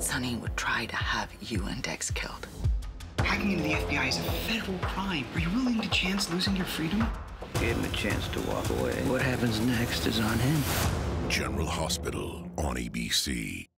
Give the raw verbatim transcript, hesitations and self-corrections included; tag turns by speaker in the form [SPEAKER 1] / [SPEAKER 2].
[SPEAKER 1] that Sonny would try to have you and Dex killed.
[SPEAKER 2] Hacking into the F B I is a federal crime. Are you willing to chance losing your freedom?
[SPEAKER 3] Gave him a chance to walk away. What happens next is on him.
[SPEAKER 4] General Hospital on A B C.